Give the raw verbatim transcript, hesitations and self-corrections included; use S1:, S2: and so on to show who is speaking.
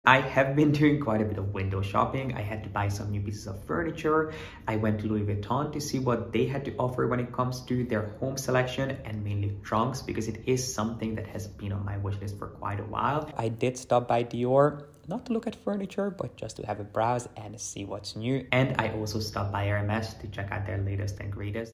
S1: I have been doing quite a bit of window shopping. I had to buy some new pieces of furniture. I went to Louis Vuitton to see what they had to offer when it comes to their home selection and mainly trunks, because it is something that has been on my wish list for quite a while. I did stop by Dior, not to look at furniture, but just to have a browse and see what's new. And I also stopped by Hermes to check out their latest and greatest.